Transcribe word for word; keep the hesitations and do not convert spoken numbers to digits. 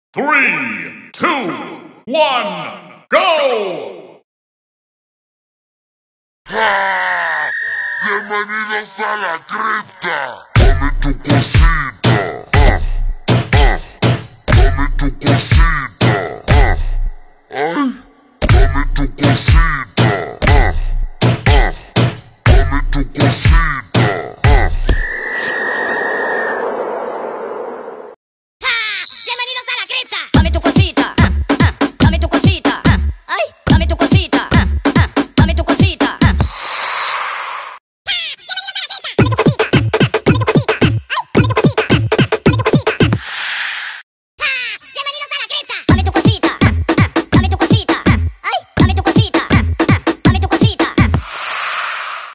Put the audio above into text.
Three, two, one, go! ¡Ah! ¡Bienvenidos a la cripta! Dame tu cosita, ah, ah. Dame tu cosita, ah. Ay, dame tu cosita.